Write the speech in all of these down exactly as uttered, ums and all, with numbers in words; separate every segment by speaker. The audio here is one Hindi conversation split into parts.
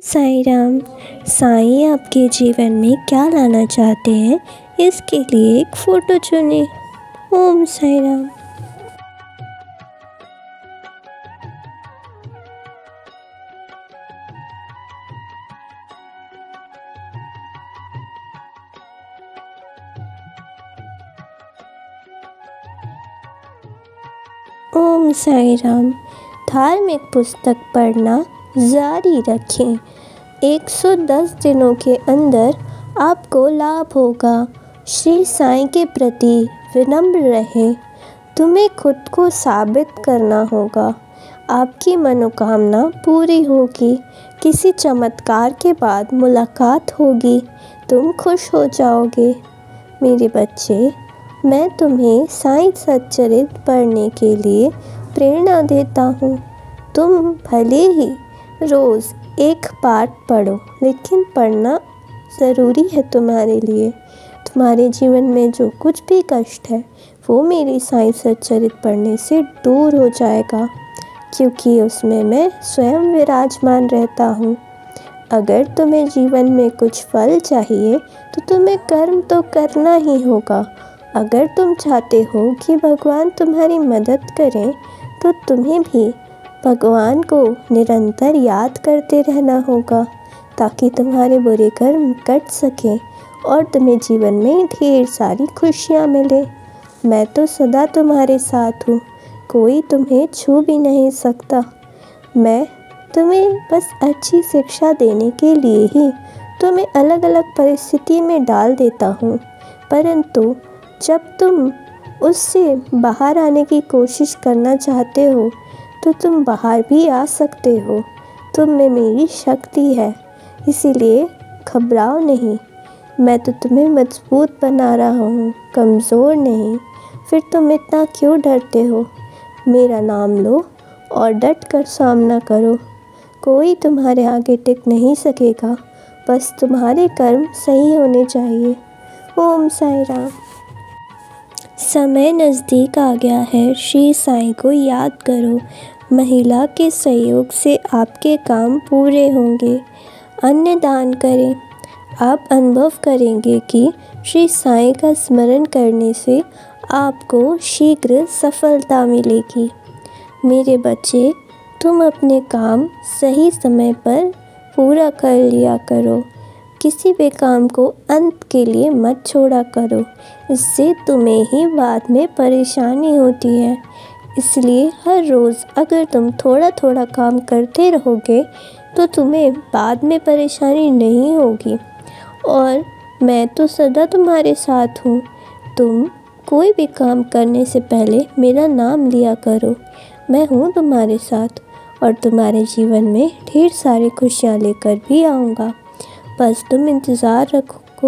Speaker 1: साईं राम। साईं आपके जीवन में क्या लाना चाहते हैं, इसके लिए एक फ़ोटो चुनें। ओम साईं राम। ओम साईं राम। धार्मिक पुस्तक पढ़ना जारी रखें। एक सौ दस दिनों के अंदर आपको लाभ होगा। श्री साईं के प्रति विनम्र रहें। तुम्हें खुद को साबित करना होगा। आपकी मनोकामना पूरी होगी। किसी चमत्कार के बाद मुलाकात होगी। तुम खुश हो जाओगे। मेरे बच्चे, मैं तुम्हें साईं सच्चरित पढ़ने के लिए प्रेरणा देता हूँ। तुम भले ही रोज़ एक पाठ पढ़ो, लेकिन पढ़ना ज़रूरी है तुम्हारे लिए। तुम्हारे जीवन में जो कुछ भी कष्ट है, वो मेरी साईं सच्चरित पढ़ने से दूर हो जाएगा, क्योंकि उसमें मैं स्वयं विराजमान रहता हूँ। अगर तुम्हें जीवन में कुछ फल चाहिए, तो तुम्हें कर्म तो करना ही होगा। अगर तुम चाहते हो कि भगवान तुम्हारी मदद करें, तो तुम्हें भी भगवान को निरंतर याद करते रहना होगा, ताकि तुम्हारे बुरे कर्म कट सकें और तुम्हें जीवन में ढेर सारी खुशियाँ मिले। मैं तो सदा तुम्हारे साथ हूँ, कोई तुम्हें छू भी नहीं सकता। मैं तुम्हें बस अच्छी शिक्षा देने के लिए ही तुम्हें अलग अलग परिस्थिति में डाल देता हूँ, परंतु जब तुम उससे बाहर आने की कोशिश करना चाहते हो, तो तुम बाहर भी आ सकते हो। तुम में मेरी शक्ति है, इसीलिए घबराओ नहीं। मैं तो तुम्हें मजबूत बना रहा हूँ, कमज़ोर नहीं। फिर तुम इतना क्यों डरते हो? मेरा नाम लो और डट कर सामना करो। कोई तुम्हारे आगे टिक नहीं सकेगा, बस तुम्हारे कर्म सही होने चाहिए। ओम साईं राम। समय नज़दीक आ गया है। श्री साईं को याद करो। महिला के सहयोग से आपके काम पूरे होंगे। अन्य दान करें। आप अनुभव करेंगे कि श्री साईं का स्मरण करने से आपको शीघ्र सफलता मिलेगी। मेरे बच्चे, तुम अपने काम सही समय पर पूरा कर लिया करो। किसी भी काम को अंत के लिए मत छोड़ा करो, इससे तुम्हें ही बाद में परेशानी होती है। इसलिए हर रोज़ अगर तुम थोड़ा थोड़ा काम करते रहोगे, तो तुम्हें बाद में परेशानी नहीं होगी। और मैं तो सदा तुम्हारे साथ हूँ। तुम कोई भी काम करने से पहले मेरा नाम लिया करो। मैं हूँ तुम्हारे साथ और तुम्हारे जीवन में ढेर सारी खुशियाँ लेकर भी आऊँगा। बस तुम इंतज़ार रखो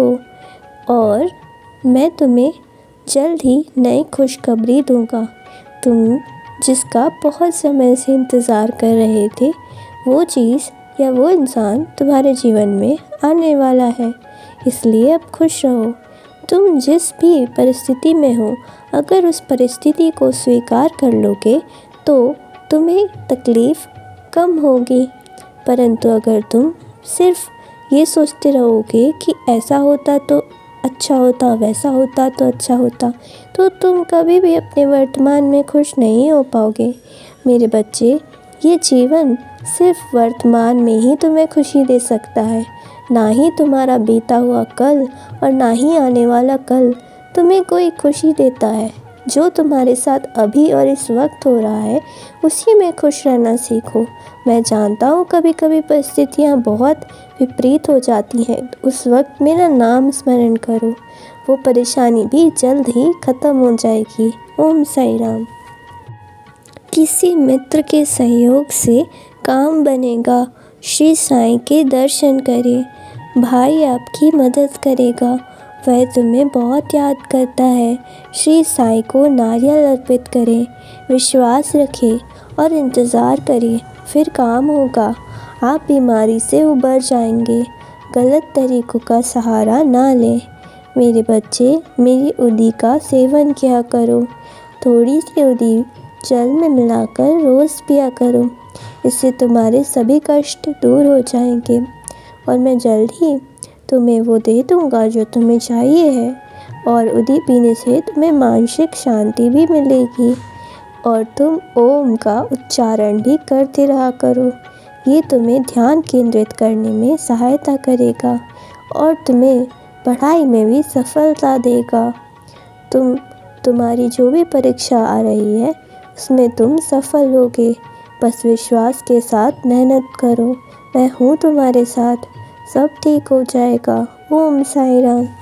Speaker 1: और मैं तुम्हें जल्द ही नई खुशखबरी दूँगा। तुम जिसका बहुत समय से इंतज़ार कर रहे थे, वो चीज़ या वो इंसान तुम्हारे जीवन में आने वाला है। इसलिए अब खुश रहो। तुम जिस भी परिस्थिति में हो, अगर उस परिस्थिति को स्वीकार कर लोगे, तो तुम्हें तकलीफ़ कम होगी। परंतु अगर तुम सिर्फ़ ये सोचते रहोगे कि ऐसा होता तो अच्छा होता, वैसा होता तो अच्छा होता, तो तुम कभी भी अपने वर्तमान में खुश नहीं हो पाओगे। मेरे बच्चे, ये जीवन सिर्फ वर्तमान में ही तुम्हें खुशी दे सकता है। ना ही तुम्हारा बीता हुआ कल और ना ही आने वाला कल तुम्हें कोई खुशी देता है। जो तुम्हारे साथ अभी और इस वक्त हो रहा है, उसी में खुश रहना सीखो। मैं जानता हूँ कभी कभी परिस्थितियाँ बहुत विपरीत हो जाती हैं, उस वक्त मेरा नाम स्मरण करो। वो परेशानी भी जल्द ही ख़त्म हो जाएगी। ओम साईं राम। किसी मित्र के सहयोग से काम बनेगा। श्री साईं के दर्शन करें। भाई आपकी मदद करेगा। वह तुम्हें बहुत याद करता है। श्री साईं को नारियल अर्पित करें। विश्वास रखें और इंतज़ार करें, फिर काम होगा। आप बीमारी से उबर जाएंगे। गलत तरीक़ों का सहारा ना लें। मेरे बच्चे, मेरी उदी का सेवन किया करो। थोड़ी सी उदी जल में मिलाकर रोज़ पिया करो। इससे तुम्हारे सभी कष्ट दूर हो जाएंगे और मैं जल्द ही तुम्हें वो दे दूँगा जो तुम्हें चाहिए है। और उदी पीने से तुम्हें मानसिक शांति भी मिलेगी और तुम ओम का उच्चारण भी करते रहा करो। ये तुम्हें ध्यान केंद्रित करने में सहायता करेगा और तुम्हें पढ़ाई में भी सफलता देगा। तुम तुम्हारी जो भी परीक्षा आ रही है उसमें तुम सफल होगे। बस विश्वास के साथ मेहनत करो, मैं हूँ तुम्हारे साथ, सब ठीक हो जाएगा। ओम साईं राम।